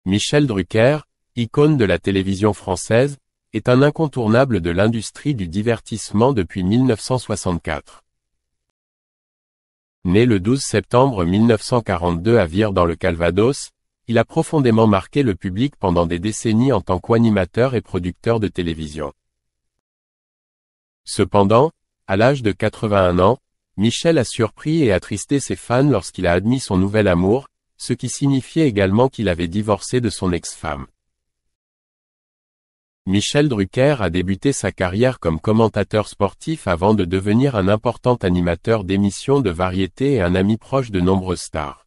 Michel Drucker, icône de la télévision française, est un incontournable de l'industrie du divertissement depuis 1964. Né le 12 septembre 1942 à Vire dans le Calvados, il a profondément marqué le public pendant des décennies en tant qu'animateur et producteur de télévision. Cependant, à l'âge de 81 ans, Michel a surpris et attristé ses fans lorsqu'il a admis son nouvel amour, ce qui signifiait également qu'il avait divorcé de son ex-femme. Michel Drucker a débuté sa carrière comme commentateur sportif avant de devenir un important animateur d'émissions de variété et un ami proche de nombreuses stars.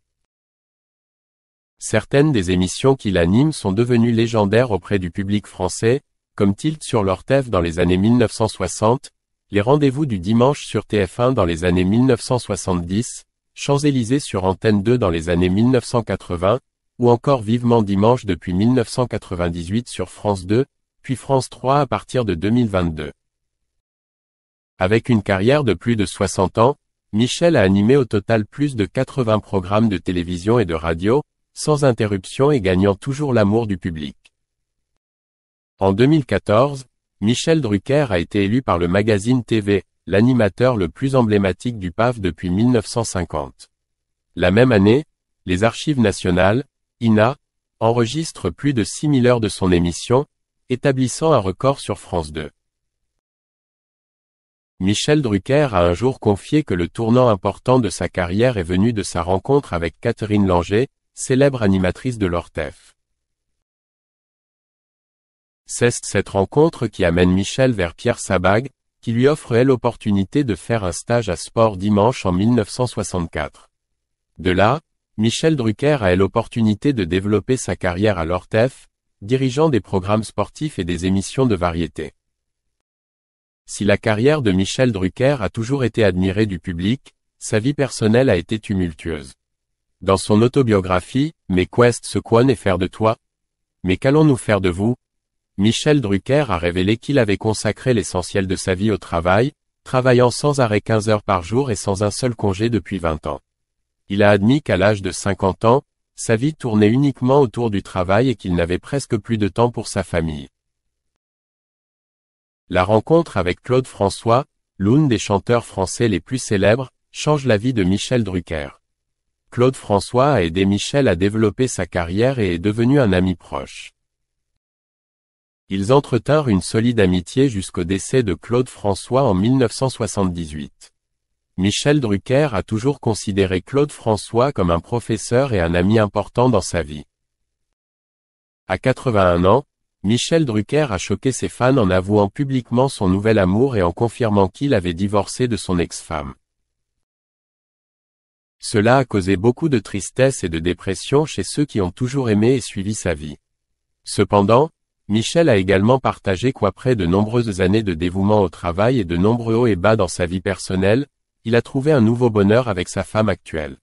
Certaines des émissions qu'il anime sont devenues légendaires auprès du public français, comme Tilt sur l'Orteff dans les années 1960, Les Rendez-vous du dimanche sur TF1 dans les années 1970, Champs-Élysées sur Antenne 2 dans les années 1980, ou encore Vivement Dimanche depuis 1998 sur France 2, puis France 3 à partir de 2022. Avec une carrière de plus de 60 ans, Michel a animé au total plus de 80 programmes de télévision et de radio, sans interruption et gagnant toujours l'amour du public. En 2014, Michel Drucker a été élu par le magazine TV, l'animateur le plus emblématique du PAF depuis 1950. La même année, les Archives nationales, INA, enregistrent plus de 6000 heures de son émission, établissant un record sur France 2. Michel Drucker a un jour confié que le tournant important de sa carrière est venu de sa rencontre avec Catherine Langer, célèbre animatrice de l'Orteff. C'est cette rencontre qui amène Michel vers Pierre Sabag, qui lui offre l'opportunité de faire un stage à Sport Dimanche en 1964. De là, Michel Drucker a l'opportunité de développer sa carrière à l'Orteff, dirigeant des programmes sportifs et des émissions de variété. Si la carrière de Michel Drucker a toujours été admirée du public, sa vie personnelle a été tumultueuse. Dans son autobiographie, Mais qu'est-ce qu'on est faire de toi? Mais qu'allons-nous faire de vous? Michel Drucker a révélé qu'il avait consacré l'essentiel de sa vie au travail, travaillant sans arrêt 15 heures par jour et sans un seul congé depuis 20 ans. Il a admis qu'à l'âge de 50 ans, sa vie tournait uniquement autour du travail et qu'il n'avait presque plus de temps pour sa famille. La rencontre avec Claude François, l'un des chanteurs français les plus célèbres, change la vie de Michel Drucker. Claude François a aidé Michel à développer sa carrière et est devenu un ami proche. Ils entretinrent une solide amitié jusqu'au décès de Claude François en 1978. Michel Drucker a toujours considéré Claude François comme un professeur et un ami important dans sa vie. À 81 ans, Michel Drucker a choqué ses fans en avouant publiquement son nouvel amour et en confirmant qu'il avait divorcé de son ex-femme. Cela a causé beaucoup de tristesse et de dépression chez ceux qui ont toujours aimé et suivi sa vie. Cependant, Michel a également partagé qu'après de nombreuses années de dévouement au travail et de nombreux hauts et bas dans sa vie personnelle, il a trouvé un nouveau bonheur avec sa femme actuelle.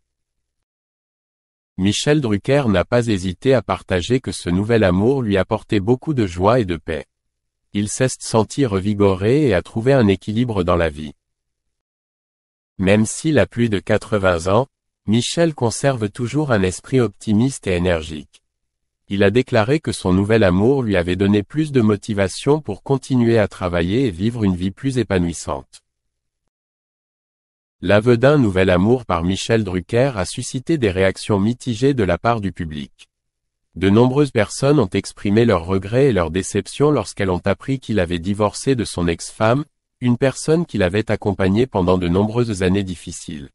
Michel Drucker n'a pas hésité à partager que ce nouvel amour lui apportait beaucoup de joie et de paix. Il s'est senti revigoré et a trouvé un équilibre dans la vie. Même s'il a plus de 80 ans, Michel conserve toujours un esprit optimiste et énergique. Il a déclaré que son nouvel amour lui avait donné plus de motivation pour continuer à travailler et vivre une vie plus épanouissante. L'aveu d'un nouvel amour par Michel Drucker a suscité des réactions mitigées de la part du public. De nombreuses personnes ont exprimé leurs regrets et leur déception lorsqu'elles ont appris qu'il avait divorcé de son ex-femme, une personne qu'il avait accompagnée pendant de nombreuses années difficiles.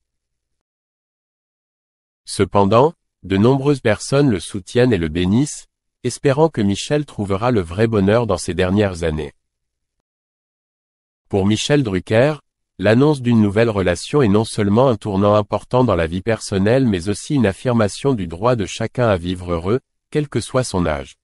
Cependant, de nombreuses personnes le soutiennent et le bénissent, espérant que Michel trouvera le vrai bonheur dans ces dernières années. Pour Michel Drucker, l'annonce d'une nouvelle relation est non seulement un tournant important dans la vie personnelle mais aussi une affirmation du droit de chacun à vivre heureux, quel que soit son âge.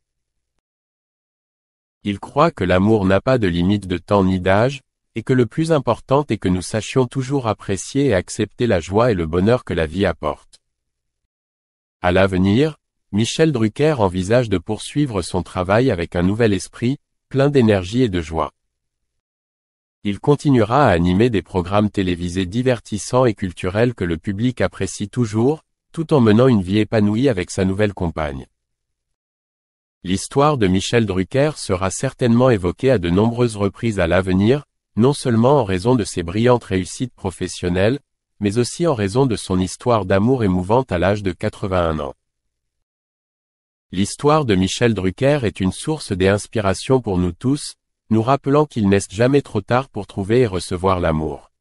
Il croit que l'amour n'a pas de limite de temps ni d'âge, et que le plus important est que nous sachions toujours apprécier et accepter la joie et le bonheur que la vie apporte. À l'avenir, Michel Drucker envisage de poursuivre son travail avec un nouvel esprit, plein d'énergie et de joie. Il continuera à animer des programmes télévisés divertissants et culturels que le public apprécie toujours, tout en menant une vie épanouie avec sa nouvelle compagne. L'histoire de Michel Drucker sera certainement évoquée à de nombreuses reprises à l'avenir, non seulement en raison de ses brillantes réussites professionnelles, mais aussi en raison de son histoire d'amour émouvante à l'âge de 81 ans. L'histoire de Michel Drucker est une source d'inspiration pour nous tous, nous rappelant qu'il n'est jamais trop tard pour trouver et recevoir l'amour.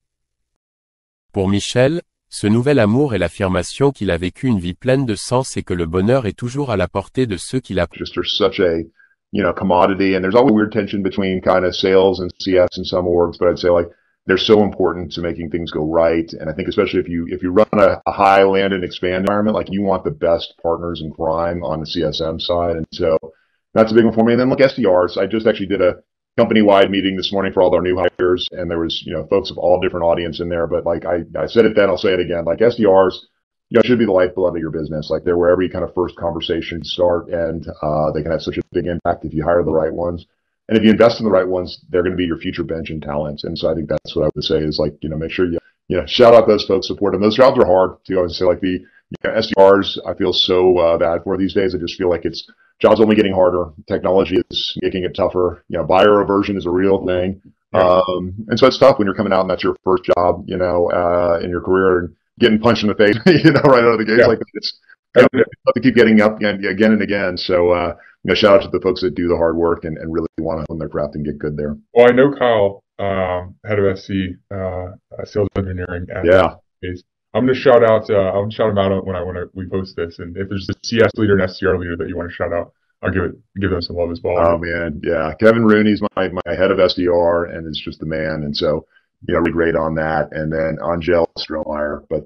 Pour Michel, ce nouvel amour est l'affirmation qu'il a vécu une vie pleine de sens et que le bonheur est toujours à la portée de ceux qui l'apprécient. Just there's such a, commodity, and there's always weird tension between kind of sales and CS in some orgs, but I'd say like they're so important to making things go right. And I think especially if you run a high land and expand environment, like you want the best partners in crime on the CSM side. And so that's a big one for me. And then look, SDRs, I just actually did a company-wide meeting this morning for all our new hires, and there was, folks of all different audience in there. But like I said it then, I'll say it again. Like SDRs, should be the lifeblood of your business. Like they're where every kind of first conversation start, and they can have such a big impact if you hire the right ones. And if you invest in the right ones, they're going to be your future bench and talent. And so I think that's what I would say is like, make sure you shout out those folks, support them. Those jobs are hard too. I would say like the SDRs, I feel so bad for these days. I just feel like jobs only getting harder. Technology is making it tougher. Buyer aversion is a real thing. Yeah. And so it's tough when you're coming out and that's your first job, in your career and getting punched in the face, right out of the gate. Yeah. Like it's have to keep getting up again and again. So, shout out to the folks that do the hard work and really want to own their craft and get good there. Well, I know Kyle, head of SC, sales engineering. Yeah. I'm going to shout out, I'll shout him out when we post this. And if there's a CS leader and SDR leader that you want to shout out, I'll give them some love as well. Oh man. Yeah. Kevin Rooney's my head of SDR and is just the man. And so, really great on that. And then Angel Strohmeyer. But,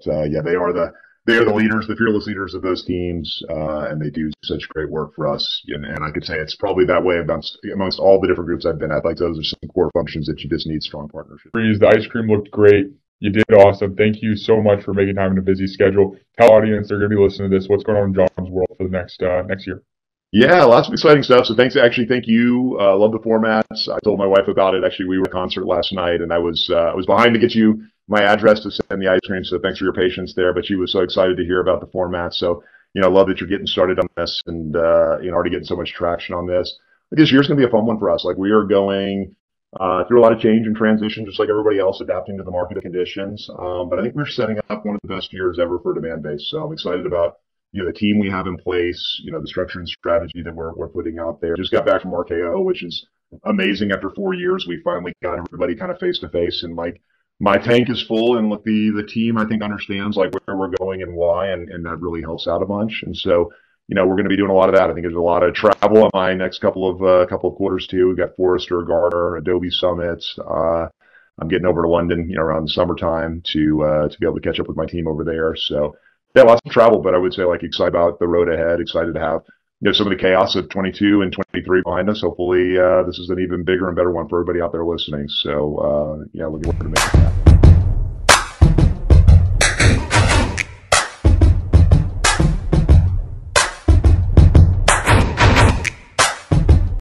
they are the leaders, the fearless leaders of those teams, and they do such great work for us. And I could say it's probably that way amongst all the different groups I've been at. Like those are some core functions that you just need strong partnership. The ice cream looked great. You did awesome. Thank you so much for making time in a busy schedule. Tell audience they're going to be listening to this. What's going on in John's world for the next year? Yeah, lots of exciting stuff. So thank you. Love the formats. I told my wife about it. Actually, we were at a concert last night, and I was behind to get you my address to send the ice cream. So thanks for your patience there. But she was so excited to hear about the format. So, love that you're getting started on this and, already getting so much traction on this. But this year's going to be a fun one for us. Like we are going through a lot of change and transition, just like everybody else, adapting to the market conditions. But I think we're setting up one of the best years ever for demand base. So I'm excited about the team we have in place, the structure and strategy that we're putting out there. Just got back from RKO, which is amazing. After 4 years, we finally got everybody kind of face to face, and like my tank is full, and look, the team I think understands like where we're going and why, and that really helps out a bunch. And so, we're going to be doing a lot of that. I think there's a lot of travel in my next couple of quarters too. We've got Forrester, Gartner, Adobe summits. I'm getting over to London, around the summertime to be able to catch up with my team over there. So yeah, lots of travel, but I would say like excited about the road ahead, excited to have, some of the chaos of 22 and 23 behind us. Hopefully, this is an even bigger and better one for everybody out there listening. So, looking forward to making that.